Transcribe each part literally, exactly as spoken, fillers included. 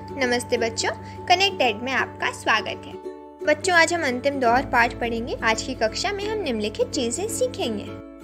नमस्ते बच्चों, कनेक्टेड में आपका स्वागत है। बच्चों, आज हम अंतिम दौर पाठ पढ़ेंगे। आज की कक्षा में हम निम्नलिखित चीजें सीखेंगे।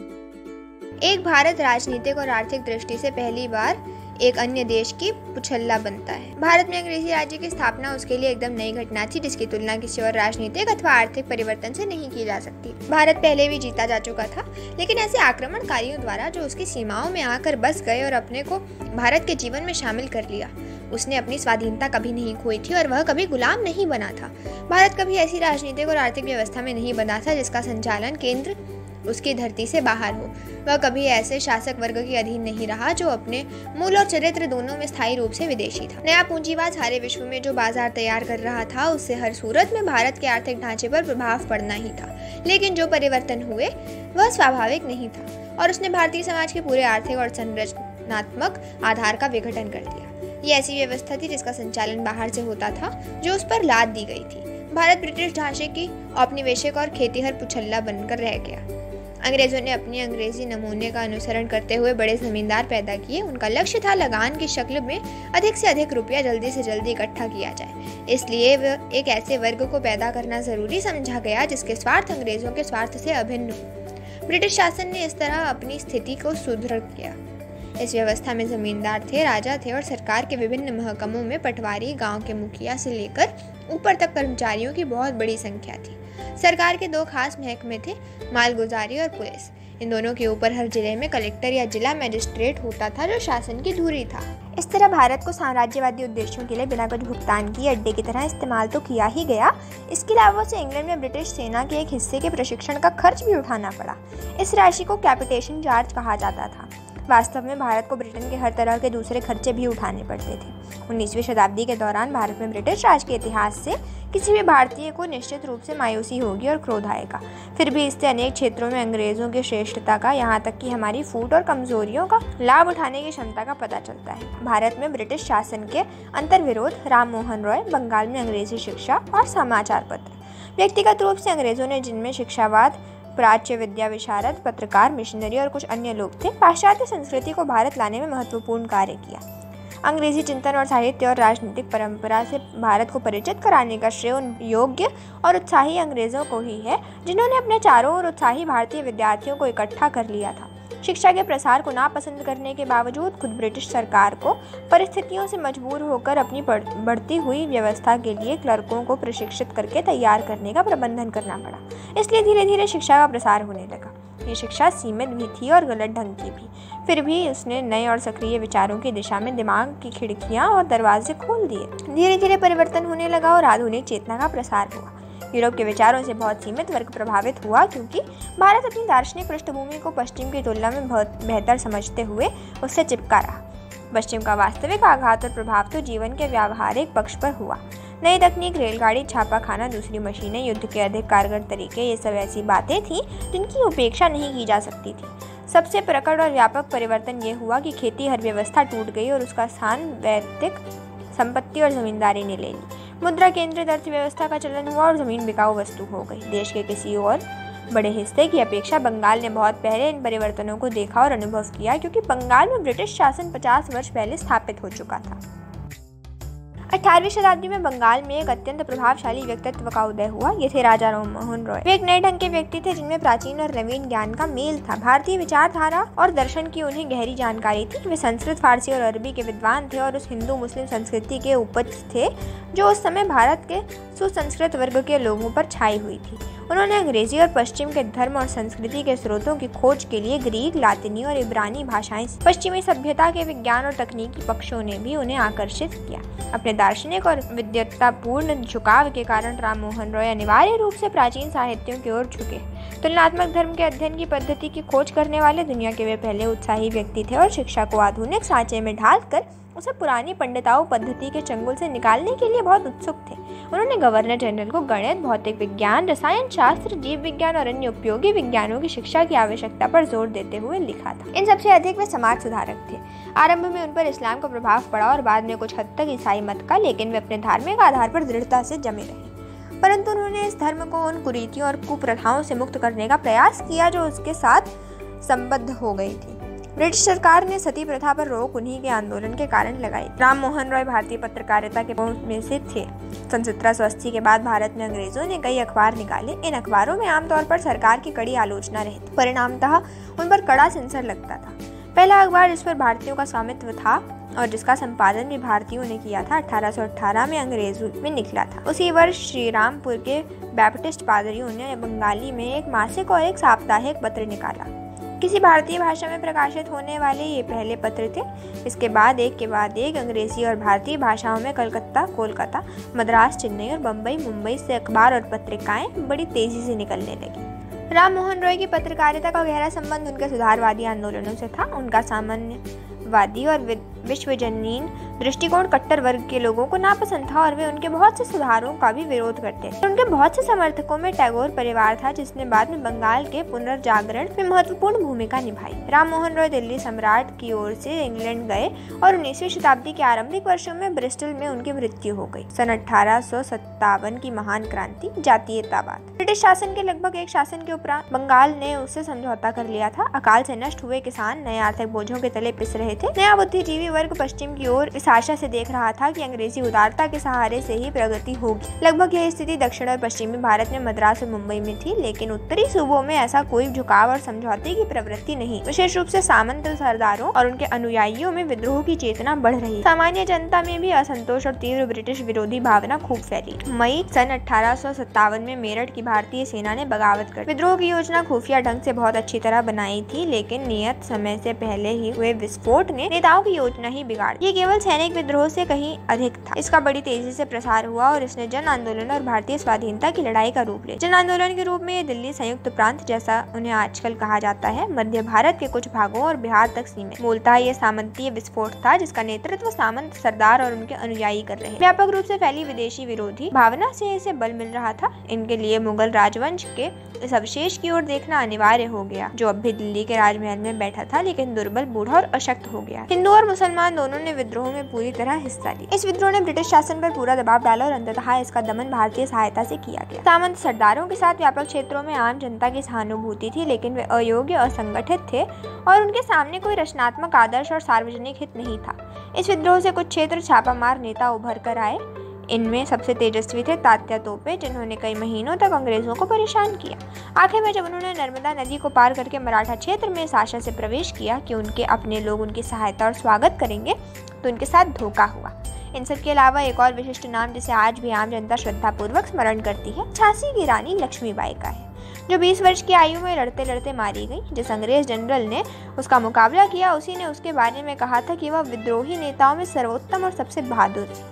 एक भारत राजनीतिक और आर्थिक दृष्टि से पहली बार एक अन्य देश की पुछल्ला बनता है। भारत में अंग्रेजी राज्य की स्थापना उसके लिए एकदम नई घटना थी, जिसकी तुलना किसी और राजनीतिक अथवा आर्थिक परिवर्तन से नहीं की जा सकती। भारत पहले भी जीता जा चुका था, लेकिन ऐसे आक्रमणकारियों द्वारा जो उसकी सीमाओं में आकर बस गए और अपने को भारत के जीवन में शामिल कर लिया। उसने अपनी स्वाधीनता कभी नहीं खोई थी और वह कभी गुलाम नहीं बना था। भारत कभी ऐसी राजनीतिक और आर्थिक व्यवस्था में नहीं बना था जिसका संचालन केंद्र उसकी धरती से बाहर हो। वह कभी ऐसे शासक वर्ग के अधीन नहीं रहा जो अपने मूल और चरित्र दोनों में स्थायी रूप से विदेशी था। नया पूंजीवाद सारे विश्व में जो बाजार तैयार कर रहा था, उससे हर सूरत में भारत के आर्थिक ढांचे पर प्रभाव पड़ना ही था। लेकिन जो परिवर्तन हुए वह स्वाभाविक नहीं था और उसने भारतीय समाज के पूरे आर्थिक और संरचनात्मक आधार का विघटन कर दिया। ये ऐसी व्यवस्था थी जिसका संचालन बाहर से होता था, जो उस पर लाद दी गई थी। भारत ब्रिटिश ढांचे की औपनिवेशिक और खेतीहर पुछल्ला बनकर रह गया। अंग्रेजों ने अपनी अंग्रेजी नमूने का अनुसरण करते हुए बड़े जमींदार पैदा किए। उनका लक्ष्य था लगान की शक्ल में अधिक से अधिक रुपया जल्दी से जल्दी इकट्ठा किया जाए। इसलिए वह एक ऐसे वर्ग को पैदा करना जरूरी समझा गया जिसके स्वार्थ अंग्रेजों के स्वार्थ से अभिन्न हो। ब्रिटिश शासन ने इस तरह अपनी स्थिति को सुदृढ़ किया। इस व्यवस्था में जमींदार थे, राजा थे और सरकार के विभिन्न महकमों में पटवारी, गांव के मुखिया से लेकर ऊपर तक कर्मचारियों की बहुत बड़ी संख्या थी। सरकार के दो खास महकमे थे, मालगुजारी और पुलिस। इन दोनों के ऊपर हर जिले में कलेक्टर या जिला मजिस्ट्रेट होता था, जो शासन की धुरी था। इस तरह भारत को साम्राज्यवादी उद्देश्यों के लिए बिना कुछ भुगतान किए अड्डे की तरह इस्तेमाल तो किया ही गया, इसके अलावा उसे इंग्लैंड में ब्रिटिश सेना के एक हिस्से के प्रशिक्षण का खर्च भी उठाना पड़ा। इस राशि को कैपिटेशन चार्ज कहा जाता था। वास्तव में भारत को ब्रिटेन के हर तरह के दूसरे खर्चे भी उठाने पड़ते थे। उन्नीसवीं शताब्दी के दौरान भारत में ब्रिटिश राज के इतिहास से किसी भी भारतीय को निश्चित रूप से मायूसी होगी और क्रोध आएगा। फिर भी इससे अनेक क्षेत्रों में अंग्रेजों की श्रेष्ठता का, यहाँ तक कि हमारी फूट और कमजोरियों का लाभ उठाने की क्षमता का पता चलता है। भारत में ब्रिटिश शासन के अंतर्विरोध, राम मोहन रॉय, बंगाल में अंग्रेजी शिक्षा और समाचार पत्र। व्यक्तिगत रूप से अंग्रेजों ने, जिनमें शिक्षावाद, प्राच्य विद्या विशारद, पत्रकार, मिशनरी और कुछ अन्य लोग थे, पाश्चात्य संस्कृति को भारत लाने में महत्वपूर्ण कार्य किया। अंग्रेजी चिंतन और साहित्य और राजनीतिक परंपरा से भारत को परिचित कराने का श्रेय उन योग्य और उत्साही अंग्रेजों को ही है जिन्होंने अपने चारों ओर उत्साही भारतीय विद्यार्थियों को इकट्ठा कर लिया था। शिक्षा के प्रसार को नापसंद करने के बावजूद खुद ब्रिटिश सरकार को परिस्थितियों से मजबूर होकर अपनी बढ़ती हुई व्यवस्था के लिए क्लर्कों को प्रशिक्षित करके तैयार करने का प्रबंधन करना पड़ा। इसलिए धीरे धीरे शिक्षा का प्रसार होने लगा। ये शिक्षा सीमित भी थी और गलत ढंग की भी, फिर भी उसने नए और सक्रिय विचारों की दिशा में दिमाग की खिड़कियां और दरवाजे खोल दिए। धीरे धीरे परिवर्तन होने लगा और आधुनिक चेतना का प्रसार हुआ। यूरोप के विचारों से बहुत सीमित वर्ग प्रभावित हुआ, क्योंकि भारत अपनी दार्शनिक पृष्ठभूमि को पश्चिम की तुलना में बहुत बेहतर समझते हुए उससे चिपका रहा। पश्चिम का वास्तविक आघात और प्रभाव तो जीवन के व्यावहारिक पक्ष पर हुआ। नई तकनीक, रेलगाड़ी, छापाखाना, दूसरी मशीनें, युद्ध के अधिक कारगर तरीके, ये सब ऐसी बातें थीं जिनकी उपेक्षा नहीं की जा सकती थी। सबसे प्रकट और व्यापक परिवर्तन ये हुआ कि खेती हर व्यवस्था टूट गई और उसका स्थान वैयक्तिक संपत्ति और जमींदारी ने ले ली। मुद्रा केंद्रित अर्थव्यवस्था का चलन हुआ और जमीन बिकाऊ वस्तु हो गई। देश के किसी और बड़े हिस्से की अपेक्षा बंगाल ने बहुत पहले इन परिवर्तनों को देखा और अनुभव किया, क्योंकि बंगाल में ब्रिटिश शासन पचास वर्ष पहले स्थापित हो चुका था। अठारहवीं शताब्दी में बंगाल में एक अत्यंत प्रभावशाली व्यक्तित्व का उदय हुआ। ये थे राजा राम मोहन रॉय। वे एक नए ढंग के व्यक्ति थे जिनमें प्राचीन और नवीन ज्ञान का मेल था। भारतीय विचारधारा और दर्शन की उन्हें गहरी जानकारी थी। वे संस्कृत, फारसी और अरबी के विद्वान थे और उस हिंदू मुस्लिम संस्कृति के उपज थे जो उस समय भारत के सुसंस्कृत वर्ग के लोगों पर छाई हुई थी। उन्होंने अंग्रेजी और पश्चिम के धर्म और संस्कृति के स्रोतों की खोज के लिए ग्रीक, लातिनी और इब्रानी भाषाएं, पश्चिमी सभ्यता के विज्ञान और तकनीकी पक्षों ने भी उन्हें आकर्षित किया। अपने दार्शनिक और विद्वत्तापूर्ण झुकाव के कारण राम मोहन रॉय अनिवार्य रूप से प्राचीन साहित्यों की ओर झुके। तुलनात्मक धर्म के अध्ययन की पद्धति की खोज करने वाले दुनिया के वे पहले उत्साही व्यक्ति थे और शिक्षा को आधुनिक सांचे में ढालकर उसे पुरानी पंडिताऊ पद्धति के चंगुल से निकालने के लिए बहुत उत्सुक थे। उन्होंने गवर्नर जनरल को गणित, भौतिक विज्ञान, रसायन शास्त्र, जीव विज्ञान और अन्य उपयोगी विज्ञानों की शिक्षा की आवश्यकता पर जोर देते हुए लिखा था। इन सबसे अधिक वे समाज सुधारक थे। आरंभ में उन पर इस्लाम का प्रभाव पड़ा और बाद में कुछ हद तक ईसाई मत का, लेकिन वे अपने धार्मिक आधार पर दृढ़ता से जमे रहे। परंतु उन्होंने इस धर्म को उन कुरीतियों और कुप्रथाओं से मुक्त करने का प्रयास किया जो उसके साथ संबद्ध हो गई थी। ब्रिटिश सरकार ने सती प्रथा पर रोक उन्हीं के आंदोलन के कारण लगाई। राम मोहन रॉय भारतीय पत्रकारिता के में से थे। सन सत्रह सौ अस्सी के बाद भारत में अंग्रेजों ने कई अखबार निकाले। इन अखबारों में आमतौर पर सरकार की कड़ी आलोचना रहती, परिणामतः उन पर कड़ा सेंसर लगता था। पहला अखबार जिस पर भारतीयों का स्वामित्व था और जिसका संपादन भी भारतीयों ने किया था, अठारह सौ अठारह में अंग्रेजों में निकला था। उसी वर्ष श्रीरामपुर के बैप्टिस्ट पादरियों ने बंगाली में एक मासिक और एक साप्ताहिक पत्र निकाला। किसी भारतीय भाषा में प्रकाशित होने वाले ये पहले पत्र थे। इसके बाद एक के बाद एक अंग्रेजी और भारतीय भाषाओं में कलकत्ता, कोलकाता, मद्रास, चेन्नई और बम्बई, मुंबई से अखबार और पत्रिकाएं बड़ी तेजी से निकलने लगी। राम मोहन रॉय की पत्रकारिता का गहरा संबंध उनके सुधारवादी आंदोलनों से था। उनका सामान्यवादी और विश्वजनीन दृष्टिकोण कट्टर वर्ग के लोगों को नापसंद था और वे उनके बहुत से सुधारों का भी विरोध करते थे। उनके बहुत से समर्थकों में टैगोर परिवार था, जिसने बाद में बंगाल के पुनर्जागरण में महत्वपूर्ण भूमिका निभाई। राम मोहन रॉय दिल्ली सम्राट की ओर से इंग्लैंड गए और उन्नीसवीं शताब्दी के आरंभिक वर्षों में ब्रिस्टल में उनकी मृत्यु हो गई। सन अठारह सौ सत्तावन की महान क्रांति, जातीयतावाद। ब्रिटिश शासन के लगभग एक शासन के उपरांत बंगाल ने उससे समझौता कर लिया था। अकाल से नष्ट हुए किसान नए आर्थिक बोझों के तले पिस रहे थे। नया बुद्धिजीवी वर्ग पश्चिम की ओर इस आशा से देख रहा था कि अंग्रेजी उदारता के सहारे से ही प्रगति होगी। लगभग यह स्थिति दक्षिण और पश्चिमी भारत में मद्रास और मुंबई में थी, लेकिन उत्तरी सूबों में ऐसा कोई झुकाव और समझौते की प्रवृत्ति नहीं। विशेष रूप से सामंत सरदारों और उनके अनुयायियों में विद्रोह की चेतना बढ़ रही। सामान्य जनता में भी असंतोष और तीव्र ब्रिटिश विरोधी भावना खूब फैली। मई सन अठारह सौ सत्तावन में मेरठ की भारतीय सेना ने बगावत कर विद्रोह की योजना खुफिया ढंग से बहुत अच्छी तरह बनाई थी, लेकिन नियत समय से पहले ही हुए विस्फोट ने नेताओं की योजना ही बिगाड़। ये केवल सैनिक विद्रोह से कहीं अधिक था। इसका बड़ी तेजी से प्रसार हुआ और इसने जन आंदोलन और भारतीय स्वाधीनता की लड़ाई का रूप लिया। जन आंदोलन के रूप में ये दिल्ली संयुक्त प्रांत, जैसा उन्हें आजकल कहा जाता है, मध्य भारत के कुछ भागों और बिहार तक सीमित। मूलतः ये सामंतीय विस्फोट था, जिसका नेतृत्व सामंत सरदार और उनके अनुयायी कर रहे। व्यापक रूप से फैली विदेशी विरोधी भावना से इसे बल मिल रहा था। इनके लिए मुगल राजवंश के इस अवशेष की ओर देखना अनिवार्य हो गया, जो अब भी दिल्ली के राजमहल में बैठा था, लेकिन दुर्बल, बूढ़ा और अशक्त हो गया। हिंदू और मुसलमान दोनों ने विद्रोह में पूरी तरह हिस्सा लिया। इस विद्रोह ने ब्रिटिश शासन पर पूरा दबाव डाला और अंततः इसका दमन भारतीय सहायता से किया गया। सामंत सरदारों के साथ व्यापक क्षेत्रों में आम जनता की सहानुभूति थी, लेकिन वे अयोग्य और असंगठित थे और उनके सामने कोई रचनात्मक आदर्श और सार्वजनिक हित नहीं था। इस विद्रोह से कुछ क्षेत्र छापामार नेता उभर कर आए। इनमें सबसे तेजस्वी थे तात्या तोपे, जिन्होंने कई महीनों तक अंग्रेजों को परेशान किया। आखिर में जब उन्होंने नर्मदा नदी को पार करके मराठा क्षेत्र में इस आशा से प्रवेश किया कि उनके अपने लोग उनकी सहायता और स्वागत करेंगे, तो उनके साथ धोखा हुआ। इन सब के अलावा एक और विशिष्ट नाम जिसे आज भी आम जनता श्रद्धापूर्वक स्मरण करती है, झांसी की रानी लक्ष्मीबाई का है, जो बीस वर्ष की आयु में लड़ते लड़ते मारी गई। जिस अंग्रेज जनरल ने उसका मुकाबला किया, उसी ने उसके बारे में कहा था कि वह विद्रोही नेताओं में सर्वोत्तम और सबसे बहादुर थी।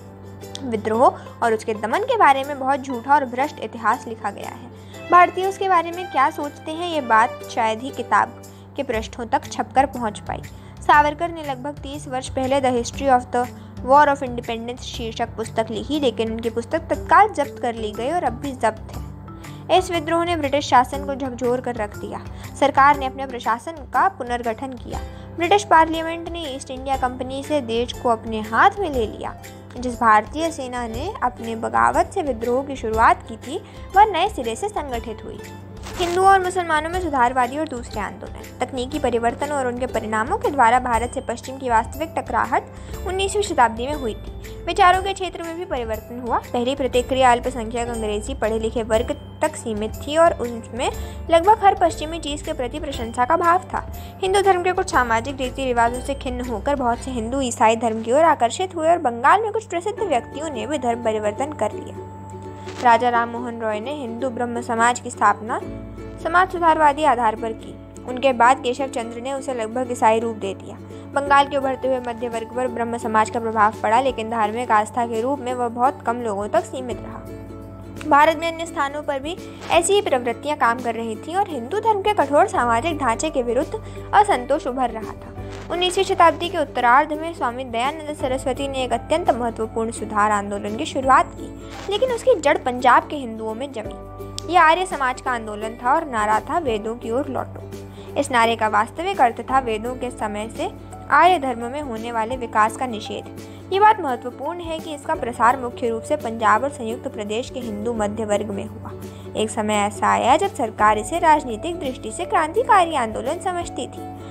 विद्रोह और उसके दमन के बारे में बहुत झूठा और भ्रष्ट इतिहास लिखा गया है। भारतीय उसके बारे में क्या सोचते हैं, ये बात शायद ही किताब के पृष्ठों तक छपकर पहुंच पाई। सावरकर ने लगभग तीस वर्ष पहले The History of the War of Independence शीर्षक पुस्तक लिखी, लेकिन उनकी पुस्तक तत्काल जब्त कर ली गई और अब भी जब्त है। इस विद्रोह ने ब्रिटिश शासन को झकझोर कर रख दिया। सरकार ने अपने प्रशासन का पुनर्गठन किया। ब्रिटिश पार्लियामेंट ने ईस्ट इंडिया कंपनी से देश को अपने हाथ में ले लिया। जिस भारतीय सेना ने अपने बगावत से विद्रोह की शुरुआत की थी, वह नए सिरे से संगठित हुई। हिंदुओं और मुसलमानों में सुधारवादी और दूसरे आंदोलन, तकनीकी परिवर्तन और उनके परिणामों के द्वारा भारत से पश्चिम की वास्तविक टकराहट उन्नीसवीं शताब्दी में हुई थी। विचारों के क्षेत्र में भी परिवर्तन हुआ। पहली प्रतिक्रिया अल्पसंख्यक अंग्रेजी पढ़े लिखे वर्ग तक सीमित थी और उनमें लगभग हर पश्चिमी चीज के प्रति प्रशंसा का भाव था। हिंदू धर्म के कुछ सामाजिक रीति रिवाजों से खिन्न होकर बहुत से हिंदू ईसाई धर्म की ओर आकर्षित हुए और बंगाल में कुछ प्रसिद्ध व्यक्तियों ने भी धर्म परिवर्तन कर लिया। राजा राम मोहन रॉय ने हिंदू ब्रह्म समाज की स्थापना समाज सुधारवादी आधार पर की। उनके बाद केशव चंद्र ने उसे लगभग ईसाई रूप दे दिया। बंगाल के उभरते हुए मध्य वर्ग पर ब्रह्म समाज का प्रभाव पड़ा, लेकिन धार्मिक आस्था के रूप में वह बहुत कम लोगों तक सीमित रहा। भारत में अन्य स्थानों पर भी ऐसी ही प्रवृत्तियां काम कर रही थीं और हिंदू धर्म के कठोर सामाजिक ढांचे के विरुद्ध असंतोष उभर रहा था। उन्नीसवीं शताब्दी के उत्तरार्ध में स्वामी दयानंद सरस्वती ने एक अत्यंत महत्वपूर्ण सुधार आंदोलन की शुरुआत की, लेकिन उसकी जड़ पंजाब के हिंदुओं में जमी। यह आर्य समाज का आंदोलन था और नारा था वेदों की ओर लौटो। इस नारे का वास्तविक अर्थ था वेदों के समय से आर्य धर्म में होने वाले विकास का निषेध। ये बात महत्वपूर्ण है कि इसका प्रसार मुख्य रूप से पंजाब और संयुक्त प्रदेश के हिंदू मध्य वर्ग में हुआ। एक समय ऐसा आया जब सरकार इसे राजनीतिक दृष्टि से क्रांतिकारी आंदोलन समझती थी।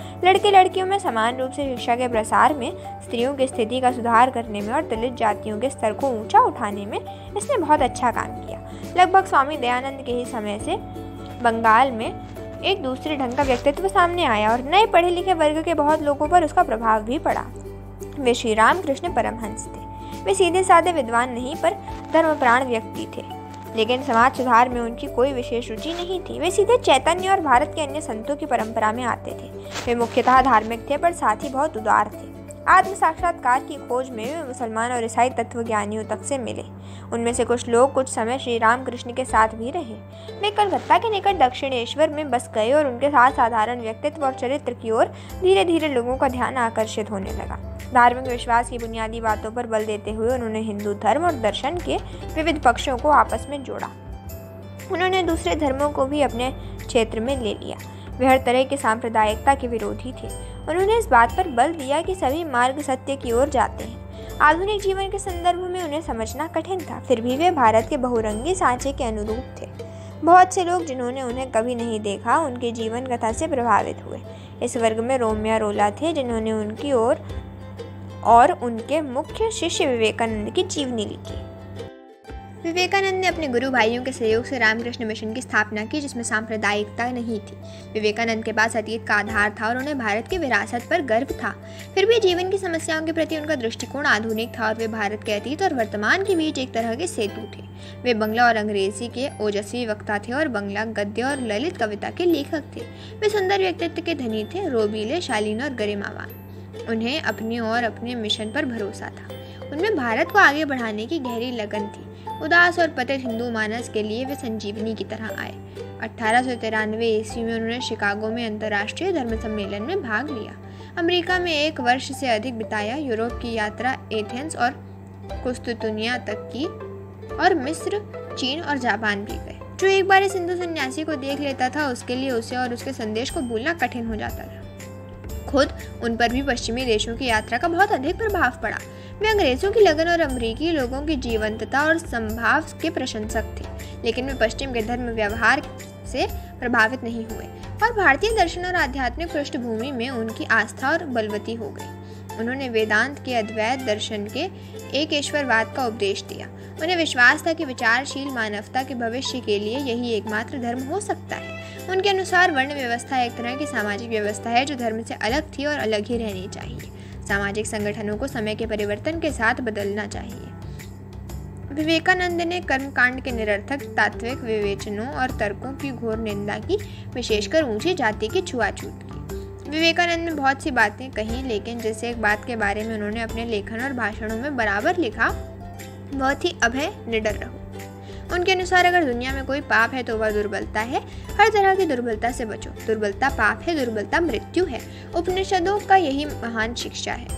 लड़के लड़कियों में समान रूप से शिक्षा के प्रसार में, स्त्रियों की स्थिति का सुधार करने में और दलित जातियों के स्तर को ऊंचा उठाने में इसने बहुत अच्छा काम किया। लगभग स्वामी दयानंद के ही समय से बंगाल में एक दूसरे ढंग का व्यक्तित्व सामने आया और नए पढ़े लिखे वर्ग के बहुत लोगों पर उसका प्रभाव भी पड़ा। वे श्री रामकृष्ण परमहंस थे। वे सीधे साधे विद्वान नहीं पर धर्मप्राण व्यक्ति थे, लेकिन समाज सुधार में उनकी कोई विशेष रुचि नहीं थी। वे सीधे चैतन्य और भारत के अन्य संतों की परंपरा में आते थे। वे मुख्यतः धार्मिक थे पर साथ ही बहुत उदार थे। आत्म साक्षात्कार की खोज में वे मुसलमान और ईसाई तत्वज्ञानियों तक से मिले। उनमें से कुछ लोग कुछ समय श्री रामकृष्ण के साथ भी रहे। वे कलकत्ता के निकट दक्षिणेश्वर में बस गए और उनके साथ साधारण व्यक्तित्व और चरित्र की ओर धीरे धीरे लोगों का ध्यान आकर्षित होने लगा। धार्मिक विश्वास की बुनियादी बातों पर बल देते हुए उन्होंने हिंदू धर्म और दर्शन के विविध पक्षों को आपस में जोड़ा। उन्होंने दूसरे धर्मों को भी अपने क्षेत्र में ले लिया। वे हर तरह की सांप्रदायिकता के विरोधी थे। उन्होंने इस बात पर बल दिया कि सभी मार्ग सत्य की ओर जाते हैं। आधुनिक जीवन के संदर्भ में उन्हें समझना कठिन था, फिर भी वे भारत के बहुरंगी सांचे के अनुरूप थे। बहुत से लोग जिन्होंने उन्हें कभी नहीं देखा उनके जीवन कथा से प्रभावित हुए। इस वर्ग में रोमिया रोला थे, जिन्होंने उनकी ओर और उनके मुख्य शिष्य विवेकानंद की जीवनी लिखी। विवेकानंद ने अपने गुरु भाइयों के सहयोग से रामकृष्ण मिशन की स्थापना की, जिसमें सांप्रदायिकता नहीं थी। विवेकानंद के पास अतीत का आधार था और उन्हें भारत की विरासत पर गर्व था। फिर भी जीवन की समस्याओं के प्रति उनका दृष्टिकोण आधुनिक था और वे भारत के अतीत और वर्तमान के बीच एक तरह के सेतु थे। वे बंगला और अंग्रेजी के ओजस्वी वक्ता थे और बंगला गद्य और ललित कविता के लेखक थे। वे सुंदर व्यक्तित्व के धनी थे, रोबीले, शालीन और गरिमावान। उन्हें अपने और अपने मिशन पर भरोसा था। उनमें भारत को आगे बढ़ाने की गहरी लगन थी। उदास और पतित हिंदू मानस के लिए वे संजीवनी की तरह आए। अठारह सौ तिरानवे ईस्वी में उन्होंने शिकागो में अंतर्राष्ट्रीय धर्म सम्मेलन में भाग लिया। अमेरिका में एक वर्ष से अधिक बिताया। यूरोप की यात्रा एथेंस और कुस्तुतुनिया तक की और मिस्र, चीन और जापान भी गए। जो एक बार इस हिंदू सन्यासी को देख लेता था उसके लिए उसे और उसके संदेश को भूलना कठिन हो जाता था। खुद उन पर भी पश्चिमी देशों की यात्रा का बहुत अधिक प्रभाव पड़ा। वे अंग्रेजों की लगन और अमेरिकी लोगों की जीवंतता और संभाव के प्रशंसक थे, लेकिन वे पश्चिम के धर्म व्यवहार से प्रभावित नहीं हुए और भारतीय दर्शन और आध्यात्मिक पृष्ठभूमि में उनकी आस्था और बलवती हो गई। उन्होंने वेदांत के अद्वैत दर्शन के एक ईश्वरवाद का उपदेश दिया। उन्हें विश्वास था कि विचारशील मानवता के भविष्य के लिए यही एकमात्र धर्म हो सकता है। उनके अनुसार वर्ण व्यवस्था एक तरह की सामाजिक व्यवस्था है जो धर्म से अलग थी और अलग ही रहनी चाहिए। सामाजिक संगठनों को समय के परिवर्तन के साथ बदलना चाहिए। विवेकानंद ने कर्मकांड के निरर्थक तात्विक विवेचनों और तर्कों की घोर निंदा की, विशेषकर ऊंची जाति की छुआछूत की। विवेकानंद ने बहुत सी बातें कही, लेकिन जैसे एक बात के बारे में उन्होंने अपने लेखन और भाषणों में बराबर लिखा, बहुत ही अभय निडर रहो। उनके अनुसार अगर दुनिया में कोई पाप है तो वह दुर्बलता है। हर तरह की दुर्बलता से बचो। दुर्बलता पाप है, दुर्बलता मृत्यु है। उपनिषदों का यही महान शिक्षा है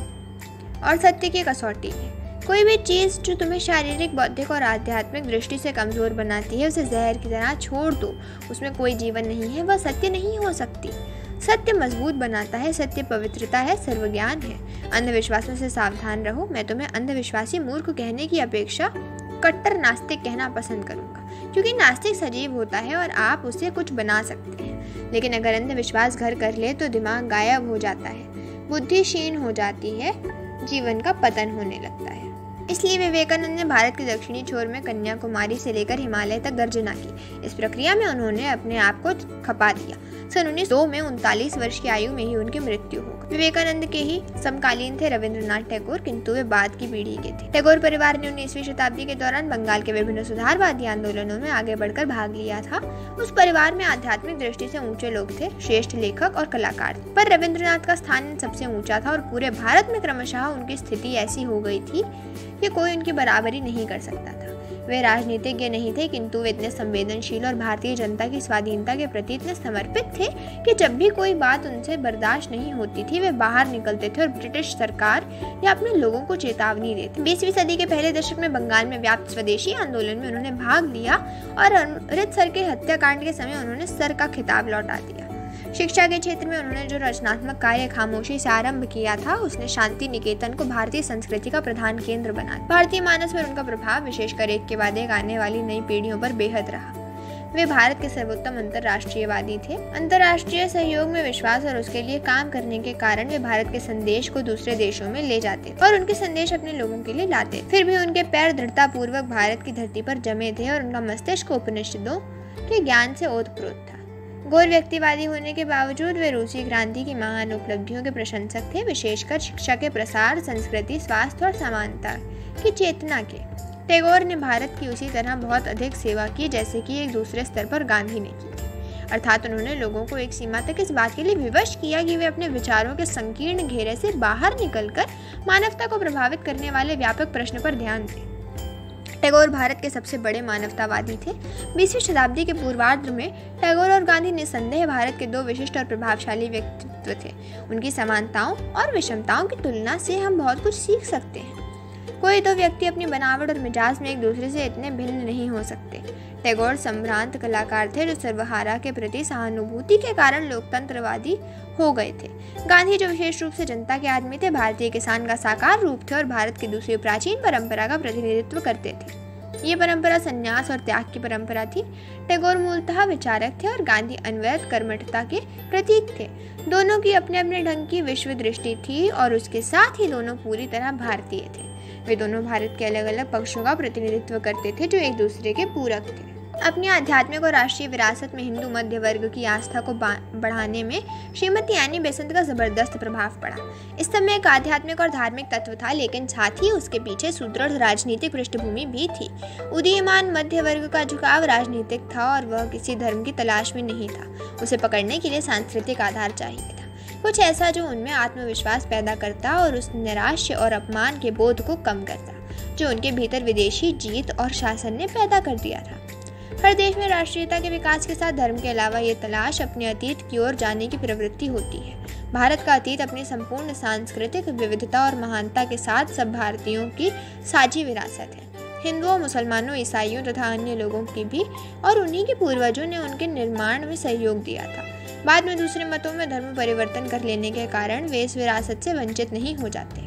और सत्य की कसौटी है। कोई भी चीज जो तुम्हें शारीरिक, बौद्धिक और आध्यात्मिक दृष्टि से कमजोर बनाती है उसे जहर की तरह छोड़ दो। उसमें कोई जीवन नहीं है, वह सत्य नहीं हो सकती। सत्य मजबूत बनाता है, सत्य पवित्रता है, सर्वज्ञान है। अंधविश्वासों से सावधान रहो। मैं तुम्हें अंधविश्वासी मूर्ख कहने की अपेक्षा कट्टर नास्तिक कहना पसंद करूंगा, क्योंकि नास्तिक सजीव होता है और आप उसे कुछ बना सकते हैं, लेकिन अगर अंधविश्वास घर कर ले तो दिमाग गायब हो जाता है, बुद्धि क्षीण हो जाती है, जीवन का पतन होने लगता है। इसलिए विवेकानंद ने भारत के दक्षिणी छोर में कन्याकुमारी से लेकर हिमालय तक गर्जना की। इस प्रक्रिया में उन्होंने अपने आप को खपा दिया। सन उन्नीस सौ दो में उनतालीस वर्ष की आयु में ही उनकी मृत्यु हो गई। विवेकानंद के ही समकालीन थे रविंद्रनाथ टैगोर, किंतु वे बाद की पीढ़ी के थे। टैगोर परिवार ने उन्नीसवीं शताब्दी के दौरान बंगाल के विभिन्न सुधारवादी आंदोलनों में आगे बढ़कर भाग लिया था। उस परिवार में आध्यात्मिक दृष्टि से ऊंचे लोग थे, श्रेष्ठ लेखक और कलाकार, पर रविंद्रनाथ का स्थान सबसे ऊंचा था और पूरे भारत में क्रमशः उनकी स्थिति ऐसी हो गई थी कि कोई उनकी बराबरी नहीं कर सकता था। वे राजनीतिज्ञ नहीं थे, किंतु वे इतने संवेदनशील और भारतीय जनता की स्वाधीनता के प्रति इतने समर्पित थे कि जब भी कोई बात उनसे बर्दाश्त नहीं होती थी वे बाहर निकलते थे और ब्रिटिश सरकार या अपने लोगों को चेतावनी देते। बीसवीं सदी के पहले दशक में बंगाल में व्याप्त स्वदेशी आंदोलन में उन्होंने भाग लिया और अमृतसर के हत्याकांड के समय उन्होंने सर का खिताब लौटा दिया। शिक्षा के क्षेत्र में उन्होंने जो रचनात्मक कार्य खामोशी से आरंभ किया था, उसने शांति निकेतन को भारतीय संस्कृति का प्रधान केंद्र बना। भारतीय मानस में उनका प्रभाव विशेषकर एक के बाद एक आने वाली नई पीढ़ियों पर बेहद रहा। वे भारत के सर्वोत्तम अंतर्राष्ट्रीयवादी थे। अंतर्राष्ट्रीय सहयोग में विश्वास और उसके लिए काम करने के कारण वे भारत के संदेश को दूसरे देशों में ले जाते और उनके संदेश अपने लोगों के लिए लाते। फिर भी उनके पैर दृढ़ता पूर्वक भारत की धरती पर जमे थे और उनका मस्तिष्क उपनिषदों के ज्ञान से ओतप्रोत था। घोर व्यक्तिवादी होने के बावजूद वे रूसी क्रांति की महान उपलब्धियों के प्रशंसक थे, विशेषकर शिक्षा के प्रसार, संस्कृति, स्वास्थ्य और समानता की चेतना के। टैगोर ने भारत की उसी तरह बहुत अधिक सेवा की जैसे कि एक दूसरे स्तर पर गांधी ने की थी। अर्थात उन्होंने लोगों को एक सीमा तक इस बात के लिए विवश किया कि वे अपने विचारों के संकीर्ण घेरे से बाहर निकलकर मानवता को प्रभावित करने वाले व्यापक प्रश्न पर ध्यान दें। टैगोर भारत के सबसे बड़े मानवतावादी थे। बीसवीं शताब्दी के पूर्वार्ध में टैगोर और गांधी निसंदेह भारत के दो विशिष्ट और प्रभावशाली व्यक्तित्व थे। उनकी समानताओं और विषमताओं की तुलना से हम बहुत कुछ सीख सकते हैं। कोई दो व्यक्ति अपनी बनावट और मिजाज में एक दूसरे से इतने भिन्न नहीं हो सकते। टैगोर संभ्रांत कलाकार थे जो सर्वहारा के प्रति सहानुभूति के कारण लोकतंत्रवादी हो गए थे। गांधी जो विशेष रूप से जनता के आदमी थे, भारतीय किसान का साकार रूप थे और भारत की दूसरी प्राचीन परंपरा का प्रतिनिधित्व करते थे। ये परंपरा संन्यास और त्याग की परंपरा थी। टैगोर मूलतः विचारक थे और गांधी अन्वयत कर्मठता के प्रतीक थे। दोनों की अपने अपने ढंग की विश्व दृष्टि थी और उसके साथ ही दोनों पूरी तरह भारतीय थे। वे दोनों भारत के अलग अलग पक्षों का प्रतिनिधित्व करते थे जो एक दूसरे के पूरक थे। अपनी आध्यात्मिक और राष्ट्रीय विरासत में हिंदू मध्य वर्ग की आस्था को बढ़ाने में श्रीमती एनी बेसेंट का जबरदस्त प्रभाव पड़ा। इस समय एक आध्यात्मिक और धार्मिक तत्व था, लेकिन साथ ही उसके पीछे सुदृढ़ राजनीतिक पृष्ठभूमि भी थी। उदीयमान मध्य वर्ग का झुकाव राजनीतिक था और वह किसी धर्म की तलाश में नहीं था। उसे पकड़ने के लिए सांस्कृतिक आधार चाहिए था, कुछ ऐसा जो उनमें आत्मविश्वास पैदा करता और उस निराश्य और अपमान के बोध को कम करता जो उनके भीतर विदेशी जीत और शासन ने पैदा कर दिया था। हर देश में राष्ट्रीयता के विकास के साथ धर्म के अलावा ये तलाश अपने अतीत की ओर जाने की प्रवृत्ति होती है। भारत का अतीत अपनी संपूर्ण सांस्कृतिक विविधता और महानता के साथ सब भारतीयों की साझी विरासत है। हिंदुओं, मुसलमानों, ईसाइयों तथा अन्य लोगों की भी, और उन्हीं के पूर्वजों ने उनके निर्माण में सहयोग दिया था। बाद में दूसरे मतों में धर्म परिवर्तन कर लेने के कारण वे इस विरासत से वंचित नहीं हो जाते।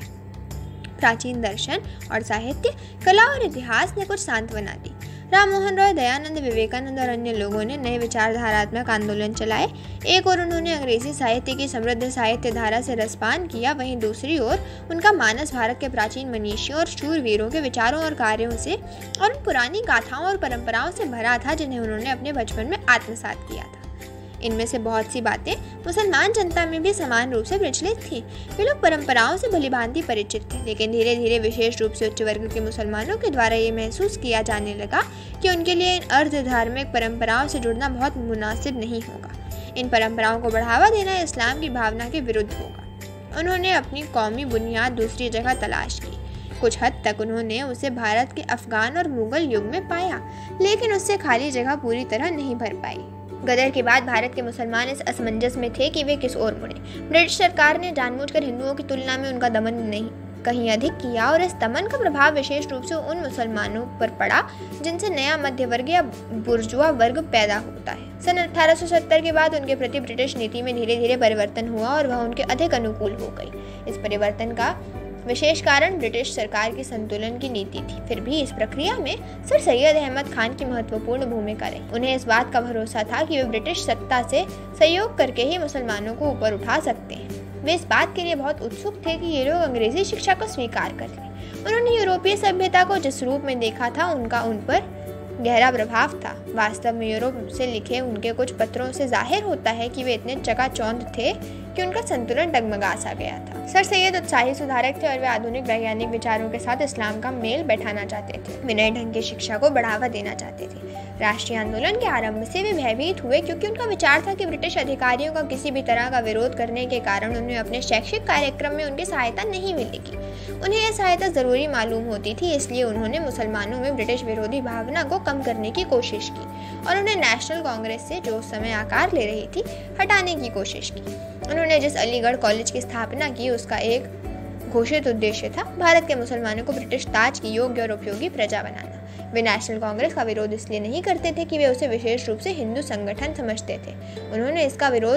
प्राचीन दर्शन और साहित्य, कला और इतिहास ने कुछ सांत्वना दी। राम मोहन रॉय, दयानंद, विवेकानंद और अन्य लोगों ने नए विचारधारात्मक आंदोलन चलाए। एक और उन्होंने अंग्रेजी साहित्य की समृद्ध साहित्य धारा से रसपान किया, वहीं दूसरी ओर उनका मानस भारत के प्राचीन मनीषियों और शूरवीरों के विचारों और कार्यों से और उन पुरानी गाथाओं और परंपराओं से भरा था जिन्हें उन्होंने अपने बचपन में आत्मसात किया था। इनमें से बहुत सी बातें मुसलमान जनता में भी समान रूप से प्रचलित थी। वे लोग परंपराओं से भलीभांति परिचित थे, लेकिन धीरे धीरे विशेष रूप से उच्च वर्ग के मुसलमानों के द्वारा ये महसूस किया जाने लगा कि उनके लिए इन अर्ध धार्मिक परंपराओं से जुड़ना बहुत मुनासिब नहीं होगा। इन परंपराओं को बढ़ावा देना इस्लाम की भावना के विरुद्ध होगा। उन्होंने अपनी कौमी बुनियाद दूसरी जगह तलाश की। कुछ हद तक उन्होंने उसे भारत के अफगान और मुगल युग में पाया, लेकिन उससे खाली जगह पूरी तरह नहीं भर पाई। गदर के बाद भारत के मुसलमान इस असमंजस में थे कि वे किस ओर मुड़े। ब्रिटिश सरकार ने जानबूझकर हिंदुओं की तुलना में उनका दमन नहीं कहीं अधिक किया और इस दमन का प्रभाव विशेष रूप से उन मुसलमानों पर पड़ा जिनसे नया मध्य वर्ग या बुर्जुआ वर्ग पैदा होता है। सन अठारह सौ सत्तर के बाद उनके प्रति ब्रिटिश नीति में धीरे धीरे परिवर्तन हुआ और वह उनके अधिक अनुकूल हो गई। इस परिवर्तन का विशेष कारण ब्रिटिश सरकार की संतुलन की नीति थी। फिर भी इस प्रक्रिया में सर सैयद अहमद खान की महत्वपूर्ण भूमिका रही। उन्हें इस बात का भरोसा था कि वे ब्रिटिश सत्ता से सहयोग करके ही मुसलमानों को ऊपर उठा सकते हैं। वे इस बात के लिए बहुत उत्सुक थे कि ये लोग अंग्रेजी शिक्षा को स्वीकार कर लें। उन्होंने यूरोपीय सभ्यता को जिस रूप में देखा था उनका उन पर गहरा प्रभाव था। वास्तव में यूरोप से लिखे उनके कुछ पत्रों से जाहिर होता है कि वे इतने चकाचौंध थे कि उनका संतुलन डगमगा सा गया था। सर सैयद उत्साही सुधारक थे और वे आधुनिक वैज्ञानिक विचारों के साथ इस्लाम का मेल बैठाना चाहते थे। वे नए ढंग की शिक्षा को बढ़ावा देना चाहते थे। राष्ट्रीय आंदोलन के आरंभ से वे भयभीत हुए क्योंकि उनका विचार था कि ब्रिटिश अधिकारियों का किसी भी तरह का विरोध करने के कारण उन्हें अपने शैक्षिक कार्यक्रम में उनकी सहायता नहीं मिलेगी। उन्हें यह सहायता जरूरी मालूम होती थी, इसलिए उन्होंने मुसलमानों में ब्रिटिश विरोधी भावना को कम करने की कोशिश की और उन्हें नेशनल कांग्रेस से, जो उस समय आकार ले रही थी, हटाने की कोशिश की। उन्होंने जिस अलीगढ़ कॉलेज की स्थापना की उसका एक घोषित उद्देश्य था भारत के मुसलमानों को ब्रिटिश ताज की योग्य और उपयोगी प्रजा बनाना। वे नेशनल कांग्रेस का विरोध इसलिए नहीं करते थे कि वे उसे विशेष रूप से हिंदू संगठन समझते थे। उन्होंने इसका विरोध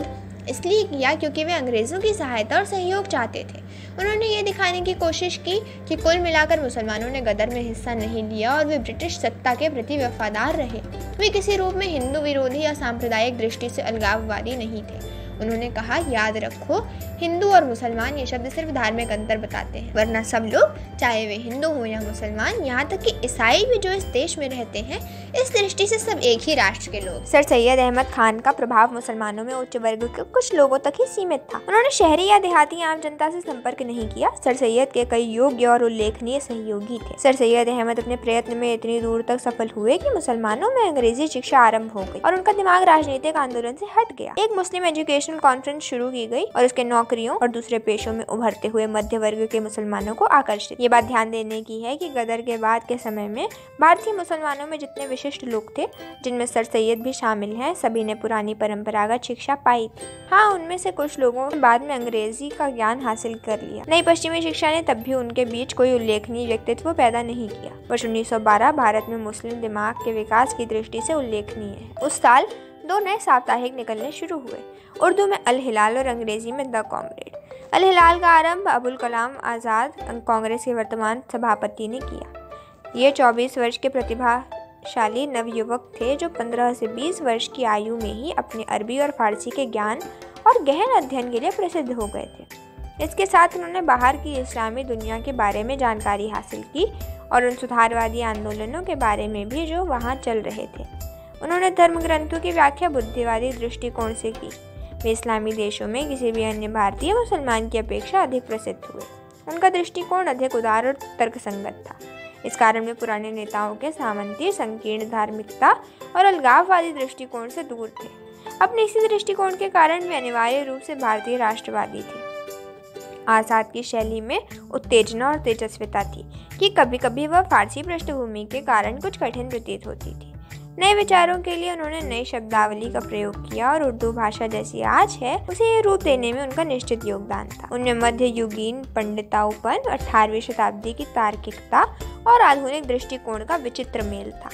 इसलिए किया क्योंकि वे अंग्रेज़ों की सहायता और सहयोग चाहते थे। उन्होंने ये दिखाने की कोशिश की कि कुल मिलाकर मुसलमानों ने गदर में हिस्सा नहीं लिया और वे ब्रिटिश सत्ता के प्रति वफादार रहे। वे किसी रूप में हिंदू विरोधी या सांप्रदायिक दृष्टि से अलगाववादी नहीं थे। उन्होंने कहा, याद रखो, हिंदू और मुसलमान ये शब्द सिर्फ धार्मिक अंतर बताते हैं, वरना सब लोग, चाहे वे हिंदू हो या मुसलमान, यहाँ तक कि ईसाई भी जो इस देश में रहते हैं, इस दृष्टि से सब एक ही राष्ट्र के लोग। सर सैयद अहमद खान का प्रभाव मुसलमानों में उच्च वर्ग के कुछ लोगों तक ही सीमित था। उन्होंने शहरी या देहाती आम जनता से संपर्क नहीं किया। सर सैयद के कई योग्य और उल्लेखनीय सहयोगी थे। सर सैयद अहमद अपने प्रयत्न में इतनी दूर तक सफल हुए कि मुसलमानों में अंग्रेजी शिक्षा आरंभ हो गई और उनका दिमाग राजनीतिक आंदोलन से हट गया। एक मुस्लिम एजुकेशनल कॉन्फ्रेंस शुरू की गई और उसके नौकरियों और दूसरे पेशों में उभरते हुए मध्य वर्ग के मुसलमानों को आकर्षित। ये बात ध्यान देने की है कि गदर के बाद के समय में भारतीय मुसलमानों में जितने विशिष्ट लोग थे, जिनमें सर सैयद भी शामिल हैं, सभी ने पुरानी परंपरागत शिक्षा पाई थी। हाँ, उनमें से कुछ लोगों ने बाद में अंग्रेजी का ज्ञान हासिल कर लिया। नई पश्चिमी शिक्षा ने तब भी उनके बीच कोई उल्लेखनीय व्यक्तित्व पैदा नहीं किया। वर्ष उन्नीस सौ बारह भारत में मुस्लिम दिमाग के विकास की दृष्टि से उल्लेखनीय है। उस साल दो नए साप्ताहिक निकलने शुरू हुए, उर्दू में अल हिलाल और अंग्रेजी में द कॉमरेड। अल हिलाल का आरंभ अबुल कलाम आज़ाद कांग्रेस के वर्तमान सभापति ने किया। ये चौबीस वर्ष के प्रतिभाशाली नवयुवक थे जो पंद्रह से बीस वर्ष की आयु में ही अपने अरबी और फारसी के ज्ञान और गहन अध्ययन के लिए प्रसिद्ध हो गए थे। इसके साथ उन्होंने बाहर की इस्लामी दुनिया के बारे में जानकारी हासिल की और उन सुधारवादी आंदोलनों के बारे में भी जो वहाँ चल रहे थे। उन्होंने धर्म ग्रंथों की व्याख्या बुद्धिवादी दृष्टिकोण से की। वे इस्लामी देशों में किसी भी अन्य भारतीय मुसलमान की अपेक्षा अधिक प्रसिद्ध हुए। उनका दृष्टिकोण अधिक उदार और तर्कसंगत था। इस कारण वे पुराने नेताओं के सामंती, संकीर्ण धार्मिकता और अलगाववादी दृष्टिकोण से दूर थे। अपने इसी दृष्टिकोण के कारण वे अनिवार्य रूप से भारतीय राष्ट्रवादी थे। आज़ाद की शैली में उत्तेजना और तेजस्विता थी कि कभी कभी वह फारसी पृष्ठभूमि के कारण कुछ कठिन प्रतीत होती थी। नए विचारों के लिए उन्होंने नई शब्दावली का प्रयोग किया और उर्दू भाषा जैसी आज है उसे ये रूप देने में उनका निश्चित योगदान था। उनमें मध्ययुगीन पंडिताउपन, अठारहवीं शताब्दी की तार्किकता और आधुनिक दृष्टिकोण का विचित्र मेल था।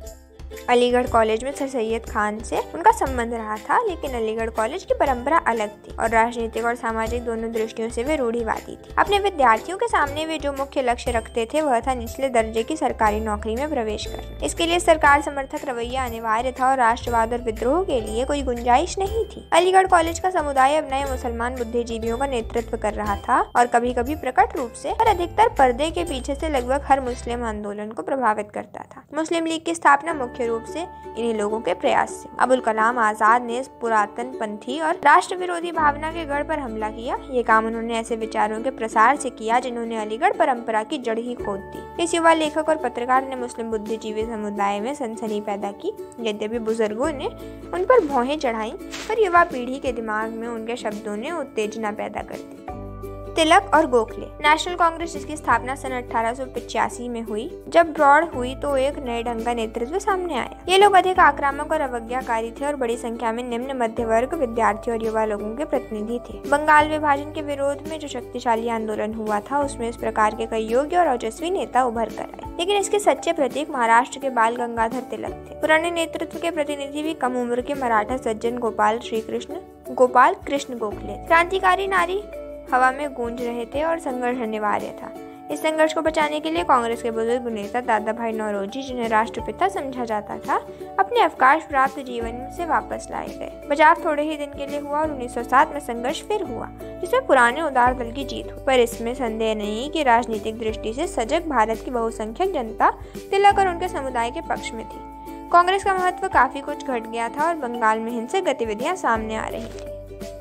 अलीगढ़ कॉलेज में सर सैयद खान से उनका संबंध रहा था, लेकिन अलीगढ़ कॉलेज की परंपरा अलग थी और राजनीतिक और सामाजिक दोनों दृष्टियों से वे रूढ़िवादी थी। अपने विद्यार्थियों के सामने वे जो मुख्य लक्ष्य रखते थे वह था निचले दर्जे की सरकारी नौकरी में प्रवेश करना। इसके लिए सरकार समर्थक रवैया अनिवार्य था और राष्ट्रवाद और विद्रोह के लिए कोई गुंजाइश नहीं थी। अलीगढ़ कॉलेज का समुदाय अब नए मुसलमान बुद्धिजीवियों का नेतृत्व कर रहा था और कभी कभी प्रकट रूप से और अधिकतर पर्दे के पीछे से लगभग हर मुस्लिम आंदोलन को प्रभावित करता था। मुस्लिम लीग की स्थापना मुख्य रूप से इन्हीं लोगों के प्रयास से। अबुल कलाम आजाद ने पुरातन पंथी और राष्ट्र विरोधी भावना के गढ़ पर हमला किया। ये काम उन्होंने ऐसे विचारों के प्रसार से किया जिन्होंने अलीगढ़ परंपरा की जड़ ही खोद दी। इस युवा लेखक और पत्रकार ने मुस्लिम बुद्धिजीवी समुदाय में सनसनी पैदा की। यद्यपि बुजुर्गों ने उन पर भौहें चढ़ाई, पर युवा पीढ़ी के दिमाग में उनके शब्दों ने उत्तेजना पैदा कर दी। तिलक और गोखले। नेशनल कांग्रेस जिसकी स्थापना सन अठारह सौ पचासी में हुई, जब ब्रॉड हुई तो एक नए ढंग का नेतृत्व सामने आया। ये लोग अधिक आक्रामक और अवज्ञाकारी थे और बड़ी संख्या में निम्न मध्य वर्ग, विद्यार्थी और युवा लोगों के प्रतिनिधि थे। बंगाल विभाजन के विरोध में जो शक्तिशाली आंदोलन हुआ था उसमें इस प्रकार के कई योग्य और ओजस्वी नेता उभर कर आए, लेकिन इसके सच्चे प्रतीक महाराष्ट्र के बाल गंगाधर तिलक थे। पुराने नेतृत्व के प्रतिनिधि भी कम उम्र के मराठा सज्जन गोपाल श्री कृष्ण गोपाल कृष्ण गोखले। क्रांतिकारी नारी हवा में गूंज रहे थे और संघर्ष अनिवार्य था। इस संघर्ष को बचाने के लिए कांग्रेस के बुजुर्ग नेता दादा भाई नौरोजी, जिन्हें राष्ट्रपिता समझा जाता था, अपने अवकाश प्राप्त जीवन से वापस लाए गए। बचाव थोड़े ही दिन के लिए हुआ और उन्नीस सौ सात में संघर्ष फिर हुआ, जिसमें पुराने उदार दल की जीत हुई। पर इसमें संदेह नहीं कि राजनीतिक दृष्टि से सजग भारत की बहुसंख्यक जनता तिलक और उनके समुदाय के पक्ष में थी। कांग्रेस का महत्व काफी कुछ घट गया था और बंगाल में हिंसक गतिविधियां सामने आ रही थी।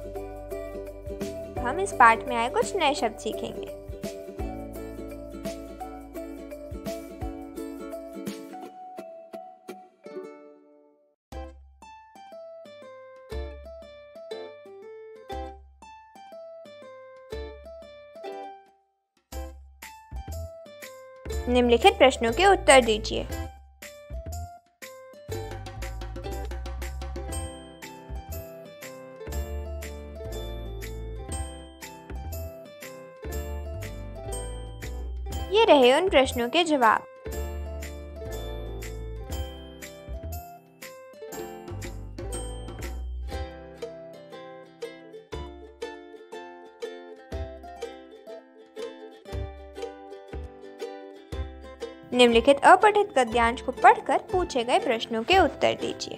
हम इस पाठ में आए कुछ नए शब्द सीखेंगे। निम्नलिखित प्रश्नों के उत्तर दीजिए। ये रहे उन प्रश्नों के जवाब। निम्नलिखित अपठित गद्यांश को पढ़कर पूछे गए प्रश्नों के उत्तर दीजिए।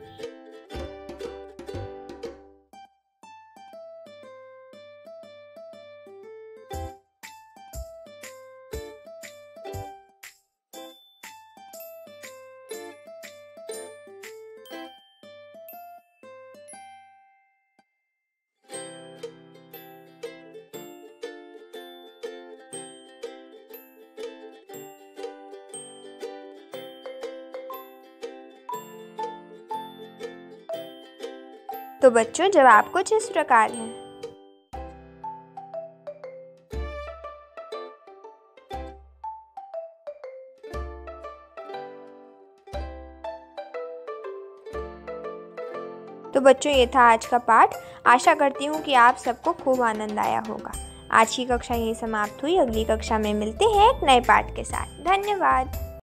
तो बच्चों, जवाब कुछ इस प्रकार है। तो बच्चों, ये था आज का पाठ। आशा करती हूँ कि आप सबको खूब आनंद आया होगा। आज की कक्षा यही समाप्त हुई। अगली कक्षा में मिलते हैं एक नए पाठ के साथ। धन्यवाद।